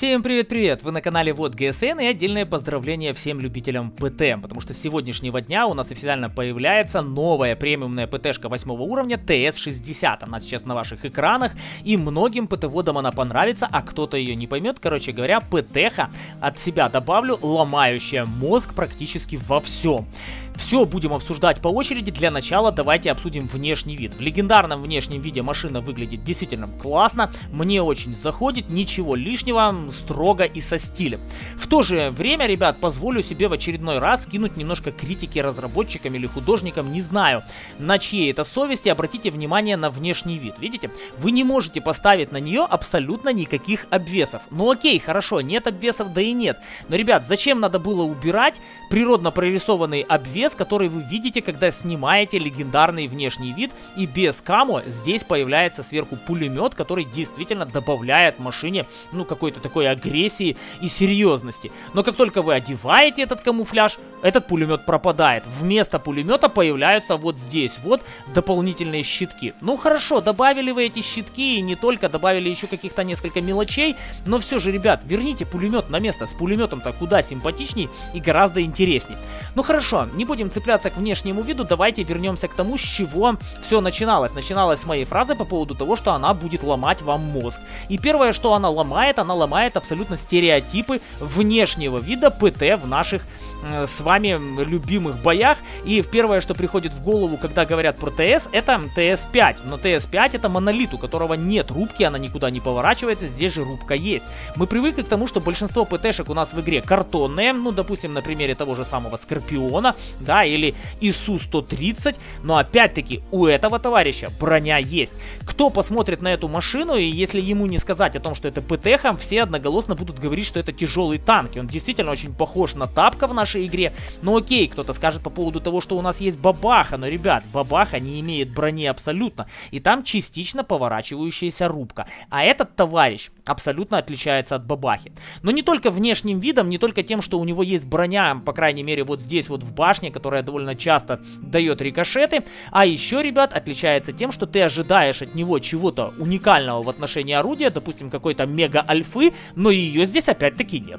Всем привет-привет! Вы на канале Вот ГСН, и отдельное поздравление всем любителям ПТ, потому что с сегодняшнего дня у нас официально появляется новая премиумная ПТшка 8 уровня ТС-60. Она сейчас на ваших экранах, и многим ПТ-водам она понравится, а кто-то ее не поймет. Короче говоря, ПТха, от себя добавлю, ломающая мозг практически во всем. Все будем обсуждать по очереди. Для начала давайте обсудим внешний вид. В легендарном внешнем виде машина выглядит действительно классно. Мне очень заходит, ничего лишнего, строго и со стилем. В то же время, ребят, позволю себе в очередной раз кинуть немножко критики разработчикам или художникам, не знаю, на чьей это совести. Обратите внимание на внешний вид. Видите? Вы не можете поставить на нее абсолютно никаких обвесов. Ну окей, хорошо, нет обвесов, да и нет. Но, ребят, зачем надо было убирать природно прорисованный обвес, который вы видите, когда снимаете легендарный внешний вид, и без камо здесь появляется сверху пулемет, который действительно добавляет машине, ну, какой-то такой агрессии и серьезности. Но как только вы одеваете этот камуфляж, этот пулемет пропадает. Вместо пулемета появляются вот здесь вот дополнительные щитки. Ну хорошо, добавили вы эти щитки, и не только, добавили еще каких-то несколько мелочей, но все же, ребят, верните пулемет на место. С пулеметом-то куда симпатичней и гораздо интересней. Ну хорошо, не будем цепляться к внешнему виду, давайте вернемся к тому, с чего все начиналось. Начиналось с моей фразы по поводу того, что она будет ломать вам мозг. И первое, что она ломает абсолютно стереотипы внешнего вида ПТ в наших с вами любимых боях. И первое, что приходит в голову, когда говорят про ТС, это ТС-5. Но ТС-5 это монолит, у которого нет рубки, она никуда не поворачивается, здесь же рубка есть. Мы привыкли к тому, что большинство ПТшек у нас в игре картонные, ну, допустим, на примере того же самого Скорпиона, да, или ИСУ-130, но опять-таки у этого товарища броня есть. Кто посмотрит на эту машину, и если ему не сказать о том, что это ПТха, все одноголосно будут говорить, что это тяжелый танк, и он действительно очень похож на Тапка в нашей игре. Ну окей, кто-то скажет по поводу того, что у нас есть бабаха, но, ребят, бабаха не имеет брони абсолютно, и там частично поворачивающаяся рубка, а этот товарищ абсолютно отличается от бабахи. Но не только внешним видом, не только тем, что у него есть броня, по крайней мере, вот здесь вот в башне, которая довольно часто дает рикошеты, а еще, ребят, отличается тем, что ты ожидаешь от него чего-то уникального в отношении орудия, допустим, какой-то мега-альфы, но ее здесь опять-таки нет.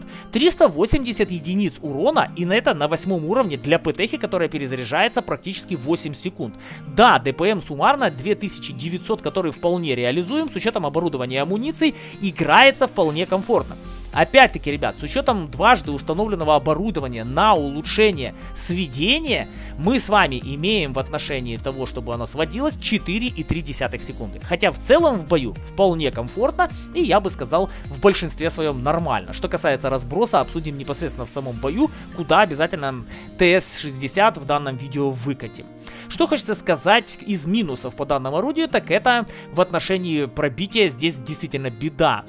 380 единиц урона, и на это на 8 уровне для ПТхи, которая перезаряжается практически 8 секунд. Да, ДПМ суммарно 2900, который вполне реализуем, с учетом оборудования и амуниций, играется вполне комфортно. Опять-таки, ребят, с учетом дважды установленного оборудования на улучшение сведения, мы с вами имеем в отношении того, чтобы оно сводилось, 4,3 секунды. Хотя в целом в бою вполне комфортно, и я бы сказал, в большинстве своем нормально. Что касается разброса, обсудим непосредственно в самом бою, куда обязательно ТС-60 в данном видео выкатим. Что хочется сказать из минусов по данному орудию, так это в отношении пробития здесь действительно беда.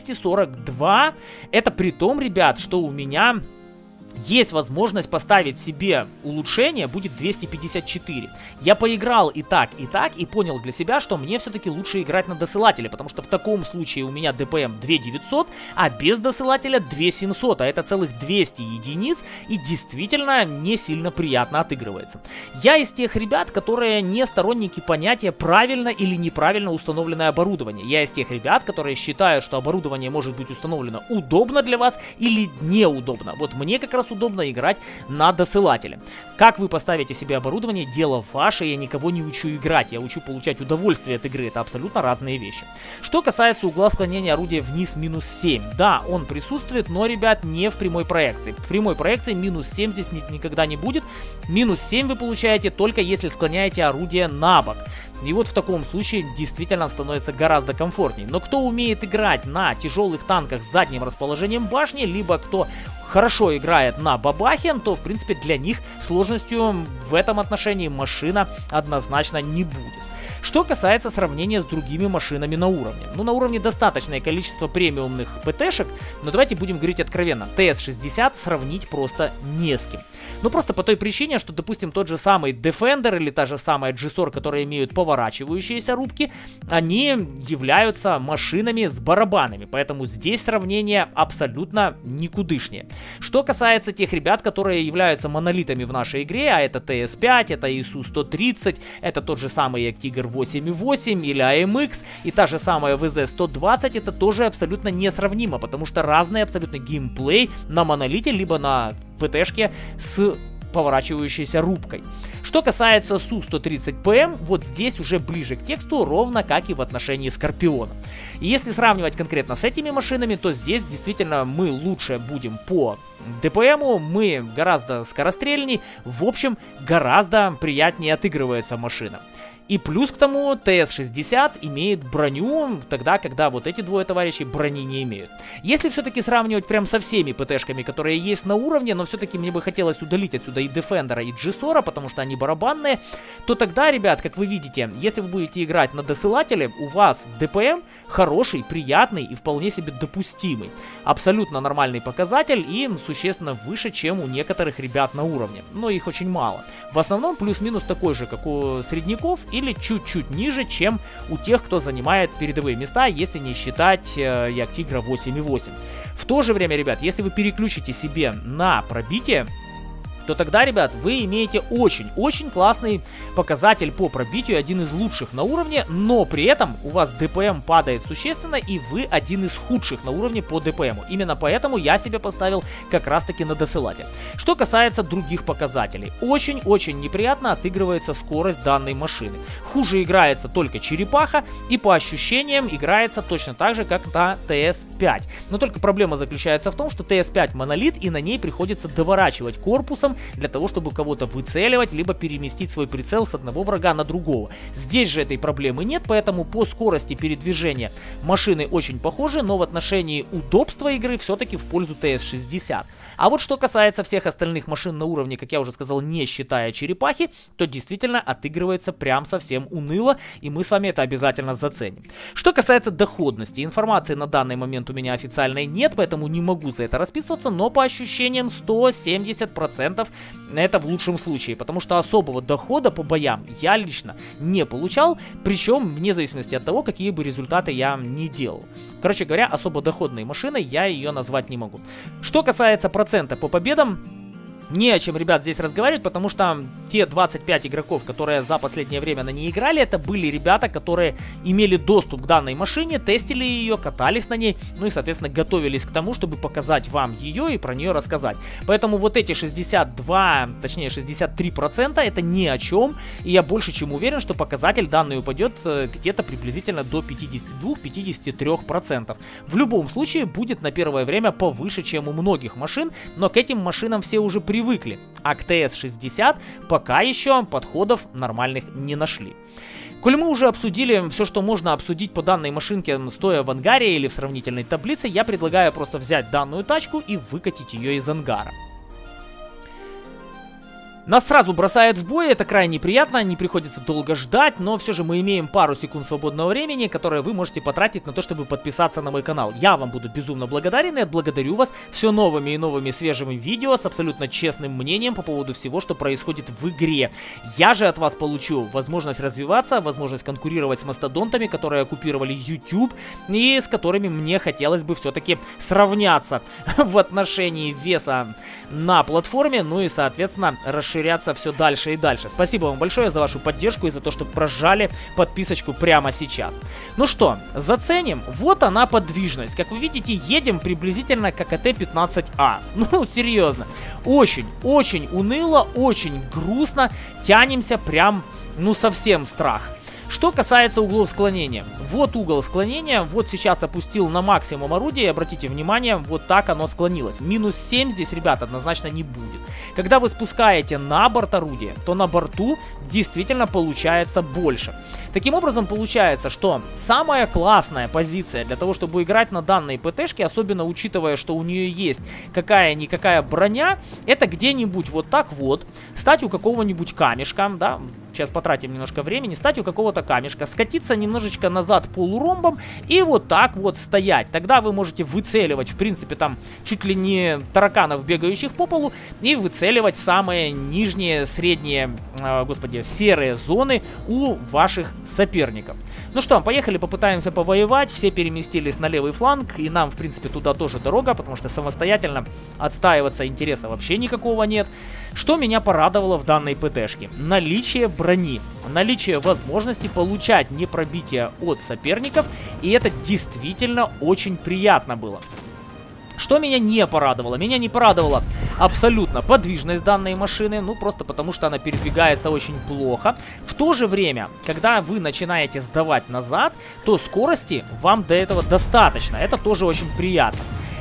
242. Это при том, ребят, что у меня есть возможность поставить себе улучшение, будет 254. Я поиграл и так, и понял для себя, что мне все-таки лучше играть на досылателе, потому что в таком случае у меня ДПМ 2900, а без досылателя 2700, а это целых 200 единиц, и действительно не сильно приятно отыгрывается. Я из тех ребят, которые не сторонники понятия правильно или неправильно установленное оборудование. Я из тех ребят, которые считают, что оборудование может быть установлено удобно для вас или неудобно. Вот мне как раз удобно играть на досылателе. Как вы поставите себе оборудование, дело ваше, я никого не учу играть, я учу получать удовольствие от игры, это абсолютно разные вещи. Что касается угла склонения орудия вниз минус 7, да, он присутствует, но, ребят, не в прямой проекции. В прямой проекции минус 7 здесь никогда не будет, минус 7 вы получаете только если склоняете орудие на бок. И вот в таком случае действительно становится гораздо комфортнее. Но кто умеет играть на тяжелых танках с задним расположением башни, либо кто хорошо играет на бабахе, то в принципе для них сложностью в этом отношении машина однозначно не будет. Что касается сравнения с другими машинами на уровне. Ну, на уровне достаточное количество премиумных ПТшек, но давайте будем говорить откровенно. ТС-60 сравнить просто не с кем. Ну, просто по той причине, что, допустим, тот же самый Defender или та же самая GSOR, которые имеют поворачивающиеся рубки, они являются машинами с барабанами, поэтому здесь сравнение абсолютно никудышнее. Что касается тех ребят, которые являются монолитами в нашей игре, а это ТС-5, это ИСУ-130, это тот же самый Active Tiger 8.8 или AMX, и та же самая VZ120, это тоже абсолютно несравнимо, потому что разный абсолютно геймплей на монолите, либо на ПТ-шке с поворачивающейся рубкой. Что касается Су-130ПМ, вот здесь уже ближе к тексту, ровно как и в отношении Скорпиона. И если сравнивать конкретно с этими машинами, то здесь действительно мы лучше будем по ДПМу, мы гораздо скорострельней, в общем, гораздо приятнее отыгрывается машина. И плюс к тому, ТС-60 имеет броню, тогда, когда вот эти двое товарищей брони не имеют. Если все-таки сравнивать прям со всеми ПТ-шками, которые есть на уровне, но все-таки мне бы хотелось удалить отсюда и Defender, и G-SOAR, потому что они барабанные, то тогда, ребят, как вы видите, если вы будете играть на досылателе, у вас ДПМ хороший, приятный и вполне себе допустимый. Абсолютно нормальный показатель и существенно выше, чем у некоторых ребят на уровне. Но их очень мало. В основном плюс-минус такой же, как у средняков, или чуть-чуть ниже, чем у тех, кто занимает передовые места, если не считать Яктигра 8.8. В то же время, ребят, если вы переключите себе на пробитие, то тогда, ребят, вы имеете очень-очень классный показатель по пробитию, один из лучших на уровне, но при этом у вас ДПМ падает существенно, и вы один из худших на уровне по ДПМу. Именно поэтому я себе поставил как раз-таки на досылате. Что касается других показателей, очень-очень неприятно отыгрывается скорость данной машины. Хуже играется только черепаха, и по ощущениям играется точно так же, как на ТС-5. Но только проблема заключается в том, что ТС-5 монолит, и на ней приходится доворачивать корпусом, для того, чтобы кого-то выцеливать, либо переместить свой прицел с одного врага на другого. Здесь же этой проблемы нет, поэтому по скорости передвижения машины очень похожи, но в отношении удобства игры все-таки в пользу ТС-60. А вот что касается всех остальных машин на уровне, как я уже сказал, не считая черепахи, то действительно отыгрывается прям совсем уныло, и мы с вами это обязательно заценим. Что касается доходности, информации на данный момент у меня официальной нет, поэтому не могу за это расписываться, но по ощущениям 170% это в лучшем случае, потому что особого дохода по боям я лично не получал, причем вне зависимости от того, какие бы результаты я не делал. Короче говоря, особо доходной машиной я ее назвать не могу. Что касается процента по победам, не о чем, ребят, здесь разговаривать, потому что те 25 игроков, которые за последнее время на ней играли, это были ребята, которые имели доступ к данной машине, тестили ее, катались на ней, ну и, соответственно, готовились к тому, чтобы показать вам ее и про нее рассказать. Поэтому вот эти 62, точнее 63% это ни о чем, и я больше чем уверен, что показатель данный упадет где-то приблизительно до 52-53%. В любом случае будет на первое время повыше, чем у многих машин, но к этим машинам все уже привыкли, а к ТС-60 пока еще подходов нормальных не нашли. Коль мы уже обсудили все, что можно обсудить по данной машинке, стоя в ангаре или в сравнительной таблице, я предлагаю просто взять данную тачку и выкатить ее из ангара. Нас сразу бросает в бой, это крайне приятно, не приходится долго ждать, но все же мы имеем пару секунд свободного времени, которое вы можете потратить на то, чтобы подписаться на мой канал. Я вам буду безумно благодарен и отблагодарю вас все новыми и новыми свежими видео с абсолютно честным мнением по поводу всего, что происходит в игре. Я же от вас получу возможность развиваться, возможность конкурировать с мастодонтами, которые оккупировали YouTube и с которыми мне хотелось бы все-таки сравняться в отношении веса на платформе, ну и, соответственно, расширяться все дальше и дальше. Спасибо вам большое за вашу поддержку и за то, что прожали подписочку прямо сейчас. Ну что, заценим. Вот она подвижность. Как вы видите, едем приблизительно как АТ-15А. Ну, серьезно. Очень уныло, очень грустно. Тянемся прям, ну, совсем страх. Что касается углов склонения. Вот угол склонения, вот сейчас опустил на максимум орудие, обратите внимание, вот так оно склонилось. Минус 7 здесь, ребят, однозначно не будет. Когда вы спускаете на борт орудия, то на борту действительно получается больше. Таким образом, получается, что самая классная позиция для того, чтобы играть на данной ПТ-шке, особенно учитывая, что у нее есть какая-никакая броня, это где-нибудь вот так вот, стать у какого-нибудь камешка, да, сейчас потратим немножко времени, стать у какого-то камешка, скатиться немножечко назад полуромбом и вот так вот стоять. Тогда вы можете выцеливать, в принципе, там чуть ли не тараканов, бегающих по полу, и выцеливать самые нижние, средние, серые зоны у ваших соперников. Ну что, поехали, попытаемся повоевать. Все переместились на левый фланг, и нам, в принципе, туда тоже дорога, потому что самостоятельно отстаиваться интереса вообще никакого нет. Что меня порадовало в данной ПТ-шке? Наличие брони, наличие возможности получать непробитие от соперников, и это действительно очень приятно было. Что меня не порадовало? Меня не порадовала абсолютно подвижность данной машины, ну просто потому что она передвигается очень плохо. В то же время, когда вы начинаете сдавать назад, то скорости вам до этого достаточно, это тоже очень приятно.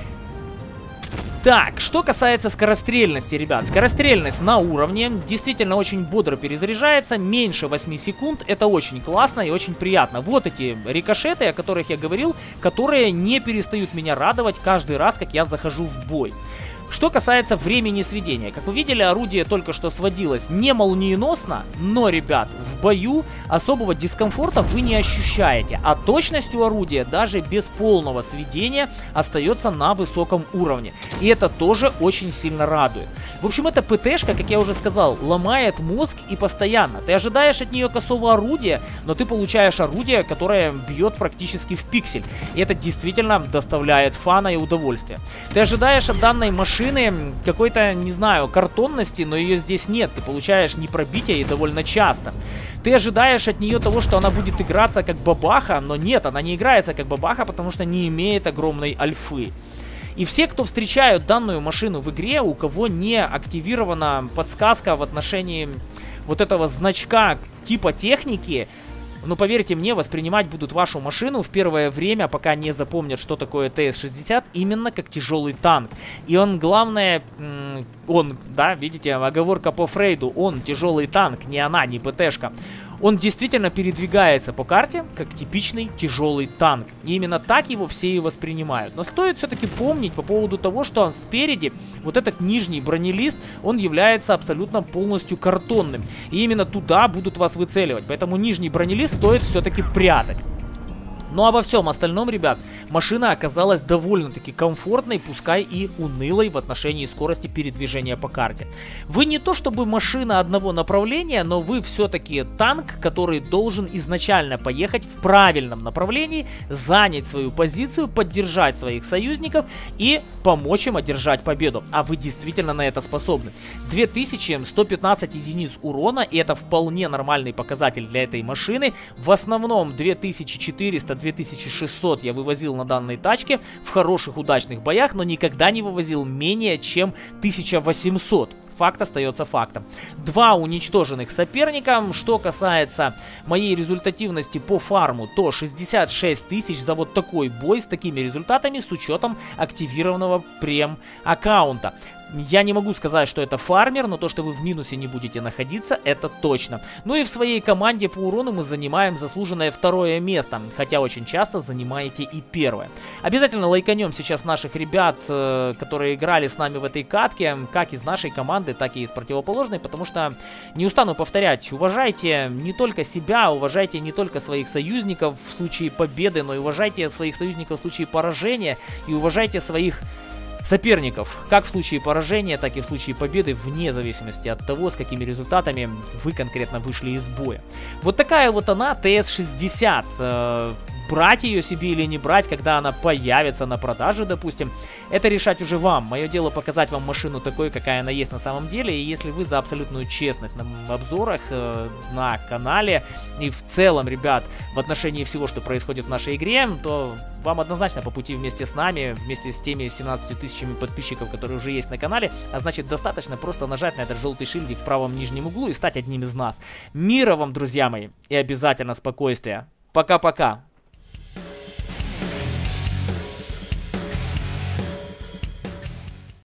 Так, что касается скорострельности, ребят, скорострельность на уровне, действительно очень бодро перезаряжается, меньше 8 секунд, это очень классно и очень приятно. Вот эти рикошеты, о которых я говорил, которые не перестают меня радовать каждый раз, как я захожу в бой. Что касается времени сведения, как вы видели, орудие только что сводилось не молниеносно, но, ребят, в бою особого дискомфорта вы не ощущаете, а точность у орудия даже без полного сведения остается на высоком уровне. И это тоже очень сильно радует. В общем, эта ПТшка, как я уже сказал, ломает мозг и постоянно. Ты ожидаешь от нее косого орудия, но ты получаешь орудие, которое бьет практически в пиксель. И это действительно доставляет фана и удовольствие. Ты ожидаешь от данной машины какой-то, не знаю, картонности, но ее здесь нет. Ты получаешь непробитие и довольно часто. Ты ожидаешь от нее того, что она будет играться как бабаха, но нет, она не играется как бабаха, потому что не имеет огромной альфы. И все, кто встречают данную машину в игре, у кого не активирована подсказка в отношении вот этого значка типа техники, ну, поверьте мне, воспринимать будут вашу машину в первое время, пока не запомнят, что такое ТС-60, именно как тяжелый танк. И он, главное, да, видите, оговорка по Фрейду, он тяжелый танк, не она, не ПТшка. Он действительно передвигается по карте, как типичный тяжелый танк. И именно так его все и воспринимают. Но стоит все-таки помнить по поводу того, что он спереди, вот этот нижний бронелист, он является абсолютно полностью картонным. И именно туда будут вас выцеливать. Поэтому нижний бронелист стоит все-таки прятать. Ну а во всем остальном, ребят, машина оказалась довольно-таки комфортной, пускай и унылой в отношении скорости передвижения по карте. Вы не то чтобы машина одного направления, но вы все-таки танк, который должен изначально поехать в правильном направлении, занять свою позицию, поддержать своих союзников и помочь им одержать победу. А вы действительно на это способны. 2115 единиц урона, и это вполне нормальный показатель для этой машины. В основном 2400-2600 я вывозил на данной тачке в хороших удачных боях, но никогда не вывозил менее чем 1800. Факт остается фактом. 2 уничтоженных соперника. Что касается моей результативности по фарму, то 66 тысяч за вот такой бой с такими результатами с учетом активированного прем-аккаунта. Я не могу сказать, что это фармер, но то, что вы в минусе не будете находиться, это точно. Ну и в своей команде по урону мы занимаем заслуженное 2-е место, хотя очень часто занимаете и 1-е. Обязательно лайканем сейчас наших ребят, которые играли с нами в этой катке, как из нашей команды, так и из противоположной, потому что, не устану повторять, уважайте не только себя, уважайте не только своих союзников в случае победы, но и уважайте своих союзников в случае поражения, и уважайте своих соперников, как в случае поражения, так и в случае победы, вне зависимости от того, с какими результатами вы конкретно вышли из боя. Вот такая вот она, ТС-60. Брать ее себе или не брать, когда она появится на продаже, допустим, это решать уже вам. Мое дело показать вам машину такой, какая она есть на самом деле. И если вы за абсолютную честность на обзорах на канале и в целом, ребят, в отношении всего, что происходит в нашей игре, то вам однозначно по пути вместе с нами, вместе с теми 17 тысячами подписчиков, которые уже есть на канале. А значит, достаточно просто нажать на этот желтый шильдик в правом нижнем углу и стать одним из нас. Мира вам, друзья мои, и обязательно спокойствия. Пока-пока.